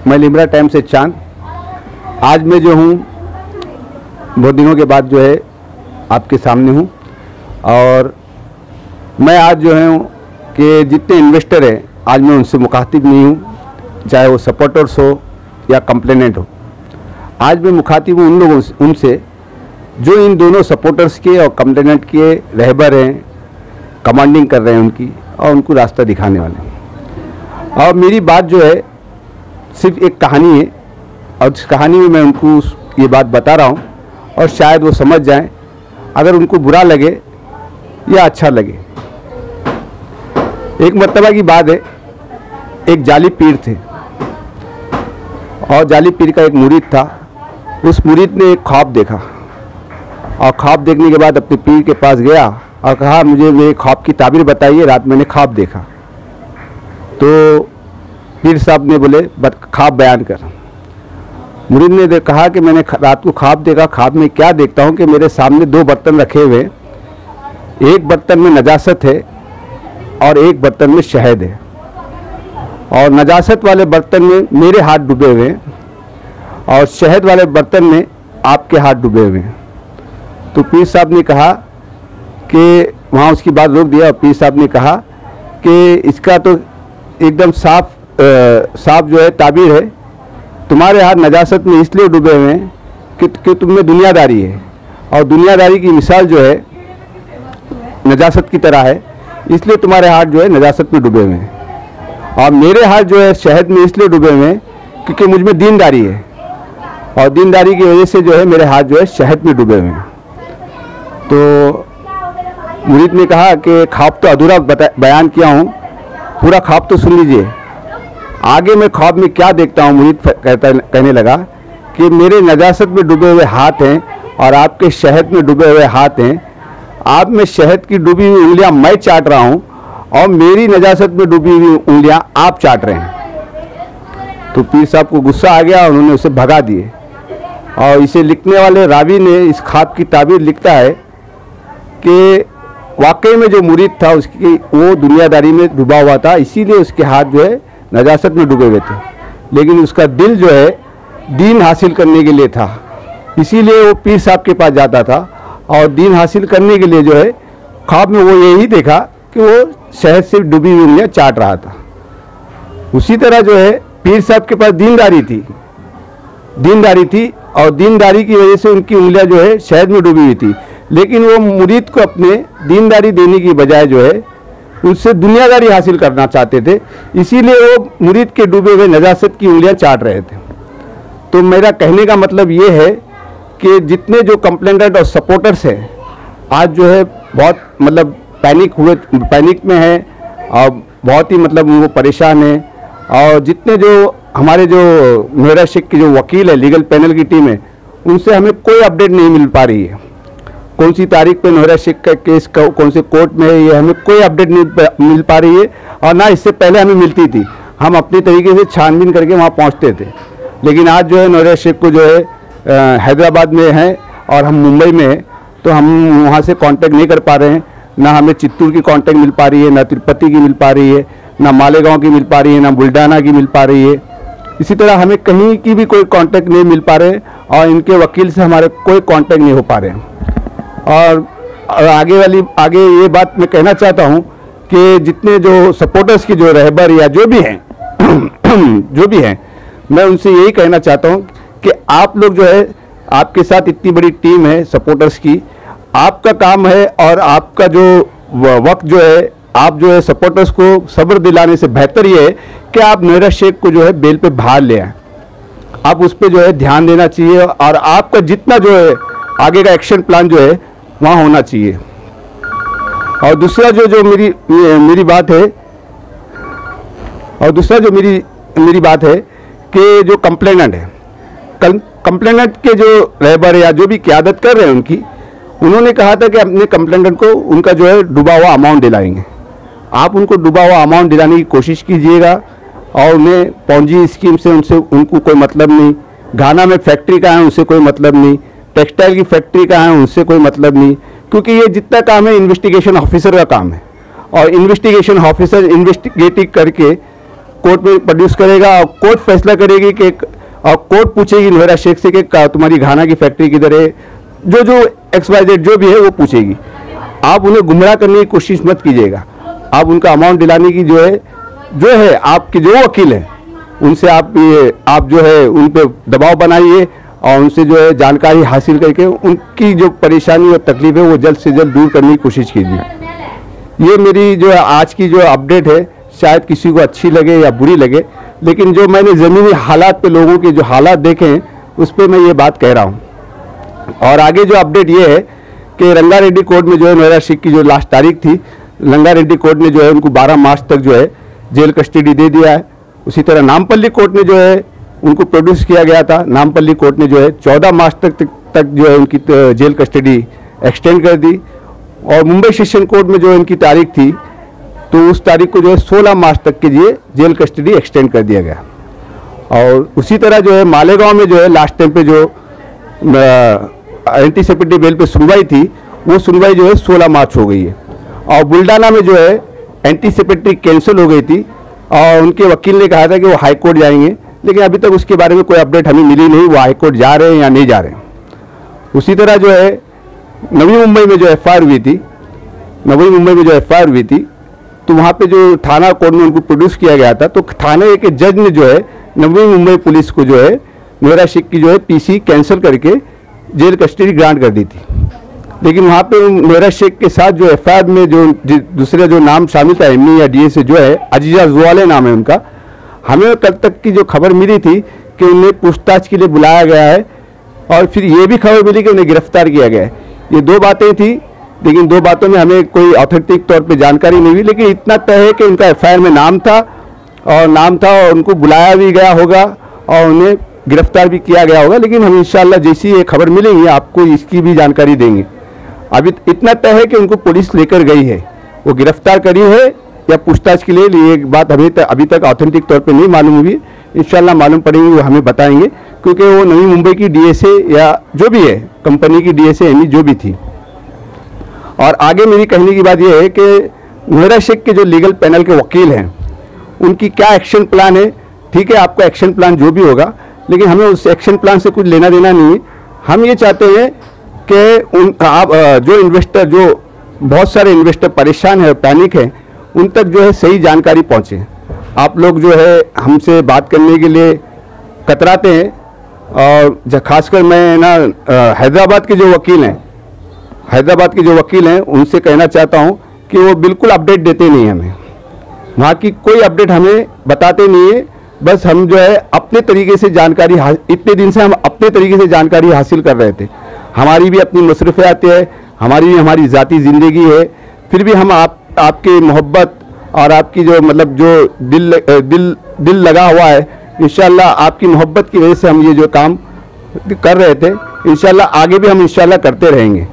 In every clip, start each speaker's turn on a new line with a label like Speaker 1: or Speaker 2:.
Speaker 1: मैं लिमरा टाइम से चांद। आज मैं जो हूँ बहुत दिनों के बाद जो है आपके सामने हूँ, और मैं आज जो है कि जितने इन्वेस्टर हैं आज मैं उनसे मुखातिब नहीं हूँ, चाहे वो सपोर्टर्स हो या कंप्लेनेंट हो। आज मैं मुखातिब हूँ उन लोगों उनसे जो इन दोनों सपोर्टर्स के और कंप्लेनेंट के रहबर हैं, कमांडिंग कर रहे हैं उनकी, और उनको रास्ता दिखाने वाले हैं। और मेरी बात जो है सिर्फ एक कहानी है, और इस कहानी में मैं उनको ये बात बता रहा हूँ और शायद वो समझ जाएं, अगर उनको बुरा लगे या अच्छा लगे। एक मर्तबा की बात है, एक जाली पीर थे और जाली पीर का एक मुरीद था। उस मुरीद ने एक ख्वाब देखा और ख्वाब देखने के बाद अपने पीर के पास गया और कहा, मुझे मेरे ख्वाब की ताबीर बताइए, रात मैंने ख्वाब देखा। तो पीर साहब ने बोले ख्वाब बयान कर। मुरीद ने कहा कि मैंने रात को ख्वाब देखा। ख्वाब में क्या देखता हूँ कि मेरे सामने दो बर्तन रखे हुए हैं, एक बर्तन में नजासत है और एक बर्तन में शहद है, और नजासत वाले बर्तन में मेरे हाथ डूबे हुए हैं और शहद वाले बर्तन में आपके हाथ डूबे हुए हैं। तो पीर साहब ने कहा कि वहाँ उसकी बात रोक दिया, और पीर साहब ने कहा कि इसका तो एकदम साफ जो है ताबीर है, तुम्हारे हाथ नजासत में इसलिए डूबे हुए हैं कि तुम में दुनियादारी है, और दुनियादारी की मिसाल जो है नजासत की तरह है, इसलिए तुम्हारे हाथ जो है नजासत में डूबे हुए हैं। और मेरे हाथ जो है शहद में इसलिए डूबे हुए हैं क्योंकि मुझ में दीनदारी है, और दीनदारी की वजह से जो है मेरे हाथ जो है शहद में डूबे हुए हैं। तो मुरीद ने कहा कि ख्वाब तो अधूरा बयान किया हूँ, पूरा ख्वाब तो सुन लीजिए। आगे मैं ख्वाब में क्या देखता हूँ, मुरीद कहने लगा कि मेरे नजासत में डूबे हुए हाथ हैं और आपके शहद में डूबे हुए हाथ हैं। आप में शहद की डूबी हुई उंगलियां मैं चाट रहा हूँ और मेरी नजासत में डूबी हुई उंगलियां आप चाट रहे हैं। तो पीर साहब को गुस्सा आ गया, उन्होंने उसे भगा दिए। और इसे लिखने वाले रावी ने इस ख्वाब की ताबीर लिखता है कि वाकई में जो मुरीद था उसकी वो दुनियादारी में डूबा हुआ था, इसीलिए उसके हाथ जो है नजासत में डूबे हुए थे, लेकिन उसका दिल जो है दीन हासिल करने के लिए था, इसीलिए वो पीर साहब के पास जाता था और दीन हासिल करने के लिए जो है ख्वाब में वो यही देखा कि वो शहद से डूबी हुई उंगलियां चाट रहा था। उसी तरह जो है पीर साहब के पास दीनदारी थी और दीनदारी की वजह से उनकी उंगलियां जो है शहद में डूबी हुई थी, लेकिन वो मुरीद को अपने दीनदारी देने की बजाय जो है उससे दुनियादारी हासिल करना चाहते थे, इसीलिए वो मुरीद के डूबे हुए नजासत की उंगलियां चाट रहे थे। तो मेरा कहने का मतलब ये है कि जितने जो कंप्लेनेंट और सपोर्टर्स हैं आज जो है बहुत मतलब पैनिक में है और बहुत ही मतलब वो परेशान है। और जितने जो हमारे जो नोएडा शेख की जो वकील है, लीगल पैनल की टीम है, उनसे हमें कोई अपडेट नहीं मिल पा रही है। कौन सी तारीख पे नोएडा शेख का केस कौन से कोर्ट में है, ये हमें कोई अपडेट नहीं मिल पा रही है, और ना इससे पहले हमें मिलती थी। हम अपने तरीके से छानबीन करके वहाँ पहुँचते थे, लेकिन आज जो है नोएडा शेख को जो है हैदराबाद में है और हम मुंबई में हैं, तो हम वहाँ से कांटेक्ट नहीं कर पा रहे हैं। ना हमें चित्तूर की कांटेक्ट मिल पा रही है, ना तिरुपति की मिल पा रही है, ना मालेगांव की मिल पा रही है, ना बुल्डाना की मिल पा रही है। इसी तरह हमें कहीं की भी कोई कांटेक्ट नहीं मिल पा रहे और इनके वकील से हमारे कोई कांटेक्ट नहीं हो पा रहे हैं। और आगे ये बात मैं कहना चाहता हूँ कि जितने जो सपोर्टर्स की जो रहबर या जो भी हैं मैं उनसे यही कहना चाहता हूँ कि आप लोग जो है, आपके साथ इतनी बड़ी टीम है सपोर्टर्स की, आपका काम है और आपका जो वक्त जो है, आप जो है सपोर्टर्स को सब्र दिलाने से बेहतर ये है कि आप नोएडा शेख को जो है बेल पे बाहर ले आए। आप उस पर जो है ध्यान देना चाहिए और आपका जितना जो है आगे का एक्शन प्लान जो है वहाँ होना चाहिए। और दूसरा जो मेरी बात है, और दूसरा जो मेरी बात है कि जो कंप्लेनेंट है, कंप्लेनेंट के जो रहबर या जो भी क़यादत कर रहे हैं उन्होंने कहा था कि अपने कंप्लेनेंट को उनका जो है डूबा हुआ अमाउंट दिलाएंगे। आप उनको डूबा हुआ अमाउंट दिलाने की कोशिश कीजिएगा, और उन्हें पॉन्जी स्कीम से उनको कोई मतलब नहीं, घाना में फैक्ट्री का है उनसे कोई मतलब नहीं, टेक्सटाइल की फैक्ट्री का है उनसे कोई मतलब नहीं, क्योंकि ये जितना काम है इन्वेस्टिगेशन ऑफिसर का काम है, और इन्वेस्टिगेशन ऑफिसर इन्वेस्टिगेटिव करके कोर्ट में प्रोड्यूस करेगा और कोर्ट फैसला करेगी कि और कोर्ट पूछेगी नोएरा शेख से कि तुम्हारी घाना की फैक्ट्री किधर है, जो XYZ जो भी है वो पूछेगी। आप उन्हें गुमराह करने की कोशिश मत कीजिएगा। आप उनका अमाउंट दिलाने की जो है आपके जो वकील हैं उनसे आप जो है उन पे दबाव बनाइए और उनसे जो है जानकारी हासिल करके उनकी जो परेशानी और तकलीफ है वो जल्द से जल्द दूर करने की कोशिश कीजिए। ये मेरी जो है आज की जो अपडेट है, शायद किसी को अच्छी लगे या बुरी लगे, लेकिन जो मैंने ज़मीनी हालात पे लोगों के जो हालात देखे हैं उस पर मैं ये बात कह रहा हूँ। और आगे जो अपडेट ये है कि रंगारेड्डी कोर्ट में जो है नोएरा शेख की जो लास्ट तारीख थी, रंगारेड्डी कोर्ट ने जो है उनको 12 मार्च तक जो है जेल कस्टडी दे दिया है। उसी तरह नामपल्ली कोर्ट में जो है उनको प्रोड्यूस किया गया था, नामपल्ली कोर्ट ने जो है 14 मार्च तक जो है उनकी जेल कस्टडी एक्सटेंड कर दी। और मुंबई सेशन कोर्ट में जो इनकी तारीख थी तो उस तारीख को जो है 16 मार्च तक के लिए जेल कस्टडी एक्सटेंड कर दिया गया। और उसी तरह जो है मालेगांव में जो है लास्ट टाइम पे जो एंटीसिपेटरी बेल पे सुनवाई थी वो सुनवाई जो है 16 मार्च हो गई है। और बुल्डाना में जो है एंटीसिपेटरी कैंसिल हो गई थी और उनके वकील ने कहा था कि वो हाई कोर्ट जाएंगे, लेकिन अभी तक उसके बारे में कोई अपडेट हमें मिली नहीं, वो हाई कोर्ट जा रहे हैं या नहीं जा रहे हैं। उसी तरह जो है नवी मुंबई में जो FIR हुई थी, नवी मुंबई में जो FIR हुई थी तो वहाँ पे जो थाना कोर्ट में उनको प्रोड्यूस किया गया था, तो थाने के जज ने जो है नवी मुंबई पुलिस को जो है नोएरा शेख की जो है PC कैंसिल करके जेल कस्टडी ग्रांट कर दी थी। लेकिन वहाँ पे नोएरा शेख के साथ जो FIR में जो दूसरे जो नाम शामिल था ME या DA से जो है अजीजा जुवाले नाम है उनका, हमें कल तक की जो खबर मिली थी कि उन्हें पूछताछ के लिए बुलाया गया है और फिर ये भी खबर मिली कि उन्हें गिरफ्तार किया गया है। ये 2 बातें थी, लेकिन 2 बातों में हमें कोई ऑथेंटिक तौर पे जानकारी नहीं हुई, लेकिन इतना तय है कि उनका FIR में नाम था और उनको बुलाया भी गया होगा और उन्हें गिरफ्तार भी किया गया होगा। लेकिन हम इंशाल्लाह जैसी ये खबर मिलेंगी आपको इसकी भी जानकारी देंगे। अभी इतना तय है कि उनको पुलिस लेकर गई है, वो गिरफ्तार करी है या पूछताछ के लिए ये बात अभी तक ऑथेंटिक तौर पे नहीं मालूम हुई। इंशाल्लाह मालूम पड़ेंगे, वो हमें बताएंगे, क्योंकि वो नवी मुंबई की DSA या जो भी है कंपनी की DSA ME जो भी थी। और आगे मेरी कहने की बात यह है कि नोएरा शेख के जो लीगल पैनल के वकील हैं उनकी क्या एक्शन प्लान है। ठीक है, आपका एक्शन प्लान जो भी होगा, लेकिन हमें उस एक्शन प्लान से कुछ लेना देना नहीं है। हम ये चाहते हैं कि आप जो इन्वेस्टर, जो बहुत सारे इन्वेस्टर परेशान है, पैनिक है, उन तक जो है सही जानकारी पहुँचे। आप लोग जो है हमसे बात करने के लिए कतराते हैं और खासकर मैं ना हैदराबाद के जो वकील हैं उनसे कहना चाहता हूं कि वो बिल्कुल अपडेट देते नहीं हमें, वहाँ की कोई अपडेट हमें बताते नहीं है। बस हम जो है अपने तरीके से जानकारी, इतने दिन से हम अपने तरीके से जानकारी हासिल कर रहे थे। हमारी भी अपनी मसरूफियात है, हमारी ज़ाती ज़िंदगी है, फिर भी हम आपके मोहब्बत और आपकी जो मतलब जो दिल लगा हुआ है, इंशाल्लाह आपकी मोहब्बत की वजह से हम ये जो काम कर रहे थे, इंशाल्लाह आगे भी हम इंशाल्लाह करते रहेंगे।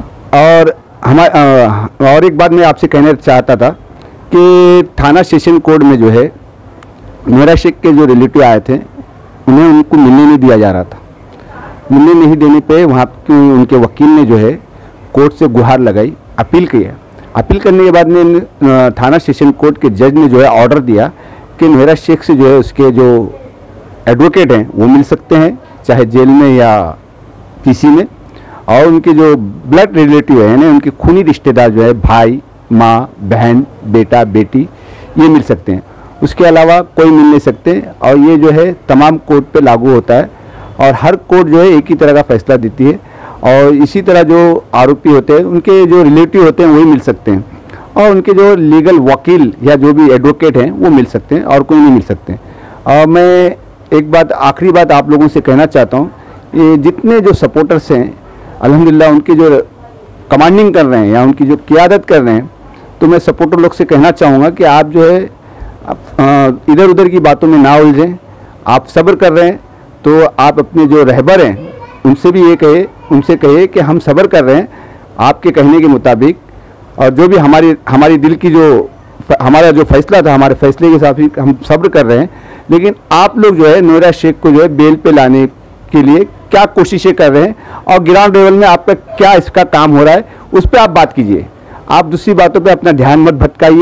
Speaker 1: और एक बात मैं आपसे कहना चाहता था कि थाना सेशन कोर्ट में जो है नोएरा शेख के जो रिलेटिव आए थे उनको मिलने नहीं दिया जा रहा था। मिलने नहीं देने पे वहाँ के उनके वकील ने जो है कोर्ट से गुहार लगाई, अपील किया। अपील करने के बाद में थाना सेशन कोर्ट के जज ने जो है ऑर्डर दिया कि नोएरा शेख से जो है उसके जो एडवोकेट हैं वो मिल सकते हैं, चाहे जेल में या PC में, और उनके जो ब्लड रिलेटिव है यानी उनके खूनी रिश्तेदार जो है भाई, माँ, बहन, बेटा, बेटी, ये मिल सकते हैं। उसके अलावा कोई मिल नहीं सकते। और ये जो है तमाम कोर्ट पे लागू होता है और हर कोर्ट जो है एक ही तरह का फैसला देती है। और इसी तरह जो आरोपी होते हैं उनके जो रिलेटिव होते हैं वही मिल सकते हैं, और उनके जो लीगल वकील या जो भी एडवोकेट हैं वो मिल सकते हैं, और कोई नहीं मिल सकते। और मैं एक बात, आखिरी बात आप लोगों से कहना चाहता हूँ, ये जितने जो सपोर्टर्स हैं अल्हम्दुलिल्लाह उनकी जो कमांडिंग कर रहे हैं या उनकी जो क़ियादत कर रहे हैं, तो मैं सपोर्टर लोग से कहना चाहूँगा कि आप जो है इधर उधर की बातों में ना उलझें। आप सब्र कर रहे हैं तो आप अपने जो रहबर हैं उनसे भी ये उनसे कहे कि हम सब्र कर रहे हैं आपके कहने के मुताबिक, और जो भी हमारी दिल की जो हमारा जो फैसला था, हमारे फैसले के साथ ही हम सब्र कर रहे हैं। लेकिन आप लोग जो है नोएरा शेख को जो है बेल पे लाने के लिए क्या कोशिशें कर रहे हैं और ग्राउंड लेवल में आपका क्या इसका काम हो रहा है, उस पर आप बात कीजिए। आप दूसरी बातों पे अपना ध्यान मत भटकाइए।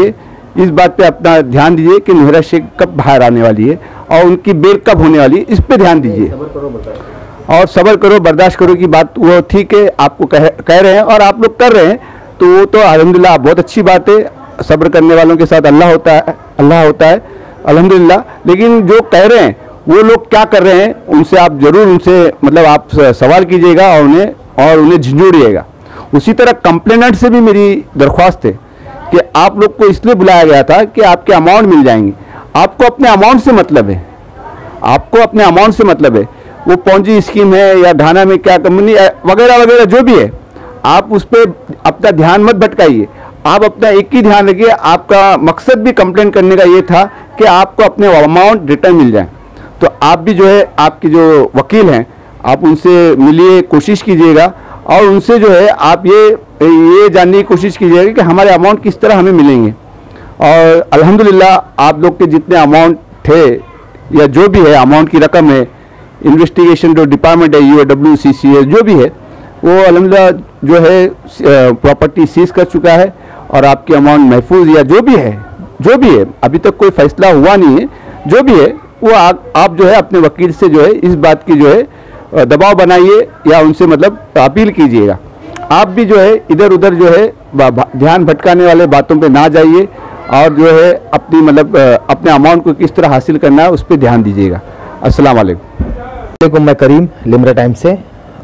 Speaker 1: इस बात पे अपना ध्यान दीजिए कि नुहेरा शेख कब बाहर आने वाली है और उनकी बेल कब होने वाली है, इस पे ध्यान दीजिए। और सब्र करो बर्दाश्त करो की बात वो ठीक है, आपको कह रहे हैं और आप लोग कर रहे हैं, तो वो तो अल्हम्दुलिल्लाह बहुत अच्छी बात है। सब्र करने वालों के साथ अल्लाह होता है अल्हम्दुलिल्लाह। लेकिन जो कह रहे हैं वो लोग क्या कर रहे हैं, उनसे आप जरूर मतलब आप सवाल कीजिएगा और उन्हें झंझोड़िएगा। उसी तरह कंप्लेनेंट से भी मेरी दरख्वास्त है कि आप लोग को इसलिए बुलाया गया था कि आपके अमाउंट मिल जाएंगे। आपको अपने अमाउंट से मतलब है, वो पौंजी स्कीम है या ढाना में क्या कंपनी वगैरह वगैरह जो भी है, आप उस पर अपना ध्यान मत भटकाइए। आप अपना एक ही ध्यान रखिए, आपका मकसद भी कंप्लेन करने का ये था कि आपको अपने अमाउंट रिटर्न मिल जाए। तो आप भी जो है, आपके जो वकील हैं, आप उनसे मिलिए, कोशिश कीजिएगा और उनसे जो है आप ये जानने की कोशिश कीजिएगा कि हमारे अमाउंट किस तरह हमें मिलेंगे। और अल्हम्दुलिल्लाह आप लोग के जितने अमाउंट थे या जो भी है अमाउंट की रकम है, इन्वेस्टिगेशन जो डिपार्टमेंट है UAWCCS जो भी है, वो अल्हम्दुलिल्लाह जो है प्रॉपर्टी सीज कर चुका है और आपकी अमाउंट महफूज या जो भी है अभी तक कोई फैसला हुआ नहीं है, जो भी है वो आप जो है अपने वकील से जो है इस बात की जो है दबाव बनाइए या उनसे मतलब अपील कीजिएगा। आप भी जो है इधर उधर जो है ध्यान भटकाने वाले बातों पे ना जाइए और जो है अपनी मतलब अपने अमाउंट को किस तरह हासिल करना है उस पर ध्यान दीजिएगा। अस्सलाम वालेकुम।
Speaker 2: मैं करीम लिमरा टाइम से।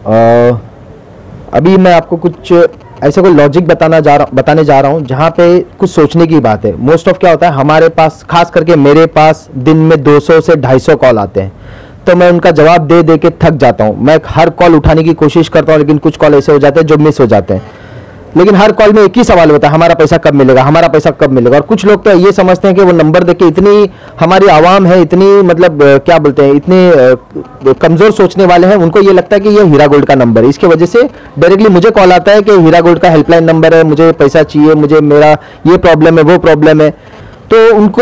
Speaker 2: अभी मैं आपको कुछ ऐसे कोई लॉजिक बताने जा रहा हूँ जहाँ पे कुछ सोचने की बात है। मोस्ट ऑफ क्या होता है, हमारे पास खास करके मेरे पास दिन में 200 से 250 कॉल आते हैं, तो मैं उनका जवाब दे के थक जाता हूँ। मैं हर कॉल उठाने की कोशिश करता हूँ, लेकिन कुछ कॉल ऐसे हो जाते हैं जो मिस हो जाते हैं। लेकिन हर कॉल में एक ही सवाल होता है, हमारा पैसा कब मिलेगा, हमारा पैसा कब मिलेगा। और कुछ लोग तो ये समझते हैं कि वो नंबर देख के, इतनी हमारी आवाम है, इतनी मतलब क्या बोलते हैं, इतने कमजोर सोचने वाले हैं, उनको ये लगता है कि ये हीरा गोल्ड का नंबर है। इसके वजह से डायरेक्टली मुझे कॉल आता है कि हीरा गोल्ड का हेल्पलाइन नंबर है, मुझे पैसा चाहिए, मुझे मेरा ये प्रॉब्लम है, वो प्रॉब्लम है। तो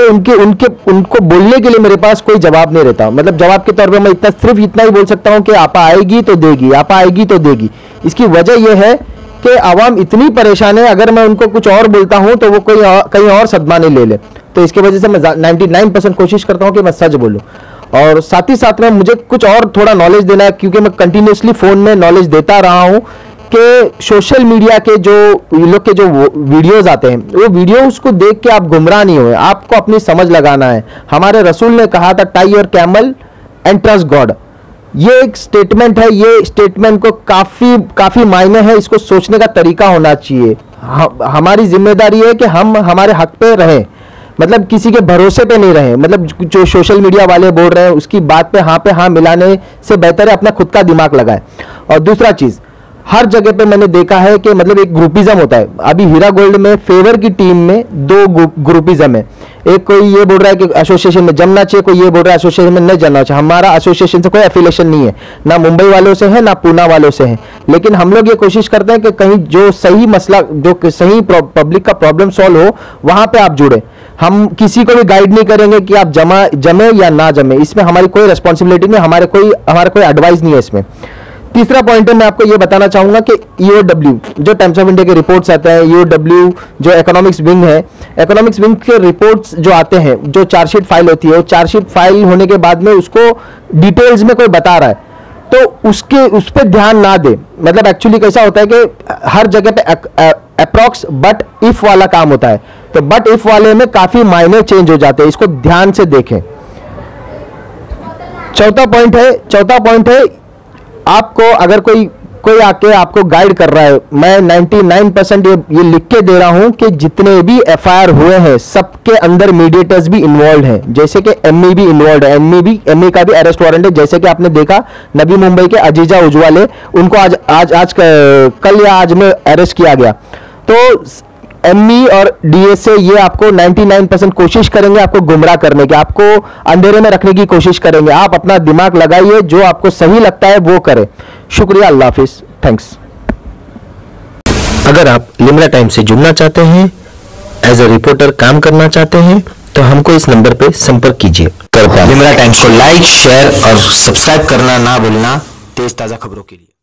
Speaker 2: उनको बोलने के लिए मेरे पास कोई जवाब नहीं रहता। मतलब जवाब के तौर पे मैं सिर्फ इतना ही बोल सकता हूँ कि आपा आएगी तो देगी, आपा आएगी तो देगी। इसकी वजह यह है कि आवाम इतनी परेशान है, अगर मैं उनको कुछ और बोलता हूं तो वो कहीं और सदमा नहीं ले ले। तो इसकी वजह से मैं 99% कोशिश करता हूं कि मैं सच बोलूं। और साथ ही साथ में मुझे कुछ और थोड़ा नॉलेज देना है, क्योंकि मैं कंटिन्यूसली फोन में नॉलेज देता रहा हूं कि सोशल मीडिया के जो लोग के जो वीडियोस आते हैं, वो वीडियोस को देख के आप गुमराह नहीं हुए, आपको अपनी समझ लगाना है। हमारे रसूल ने कहा था, tie your camel and trust God. ये एक स्टेटमेंट है, ये स्टेटमेंट को काफी मायने है, इसको सोचने का तरीका होना चाहिए। हमारी जिम्मेदारी है कि हम हमारे हक पे रहें, मतलब किसी के भरोसे पे नहीं रहें। मतलब जो सोशल मीडिया वाले बोल रहे हैं उसकी बात पे हाँ मिलाने से बेहतर है अपना खुद का दिमाग लगाए। और दूसरा चीज, हर जगह पे मैंने देखा है कि मतलब एक ग्रुपिज्म होता है। अभी हीरा गोल्ड में फेवर की टीम में 2 ग्रुपिज्म है। एक कोई ये बोल रहा है कि एसोसिएशन में जमना चाहिए, कोई ये बोल रहा है एसोसिएशन में नहीं जमना चाहिए। हमारा एसोसिएशन से कोई एफिलिएशन नहीं है, ना मुंबई वालों से है ना पूना वालों से है। लेकिन हम लोग ये कोशिश करते हैं कि कहीं जो सही मसला, जो सही पब्लिक का प्रॉब्लम सॉल्व हो, वहां पे आप जुड़े। हम किसी को भी गाइड नहीं करेंगे कि आप जमे या ना जमे, इसमें हमारी कोई रिस्पॉन्सिबिलिटी नहीं, हमारा कोई एडवाइस नहीं है इसमें। तीसरा पॉइंट है, मैं आपको ये बताना चाहूंगा कि EOW जो टाइम्स ऑफ इंडिया के रिपोर्ट्स आते हैं, EOW जो इकोनॉमिक्स विंग है, इकोनॉमिक्स विंग के रिपोर्ट्स जो आते हैं, जो चार्जशीट फाइल होती है, वो चार्जशीट फाइल होने के बाद में उसको डिटेल्स में कोई बता रहा है तो उस पर ध्यान ना दे। मतलब एक्चुअली कैसा होता है कि हर जगह पे अप्रॉक्स बट इफ वाला काम होता है, तो बट इफ वाले में काफी मायने चेंज हो जाते हैं, इसको ध्यान से देखें। चौथा पॉइंट है आपको अगर कोई आके आपको गाइड कर रहा है, मैं 99% ये लिख के दे रहा हूं कि जितने भी FIR हुए हैं सबके अंदर मीडिएटर्स भी इन्वॉल्व हैं। जैसे कि एमई भी इन्वॉल्व है, एमई का भी अरेस्ट वारंट है। जैसे कि आपने देखा नबी मुंबई के अजीजा उजवाले, उनको आज कल या आज में अरेस्ट किया गया। तो एमई और DSA ये आपको 99% कोशिश करेंगे आपको गुमराह करने की, आपको अंधेरे में रखने की कोशिश करेंगे। आप अपना दिमाग लगाइए, जो आपको सही लगता है वो करें। शुक्रिया, अल्लाह हाफिज, थैंक्स।
Speaker 3: अगर आप लिमरा टाइम से जुड़ना चाहते हैं, एज ए रिपोर्टर काम करना चाहते हैं, तो हमको इस नंबर पे संपर्क कीजिए। लिमरा टाइम्स को लाइक, शेयर और सब्सक्राइब करना ना भूलना, तेज ताजा खबरों के लिए।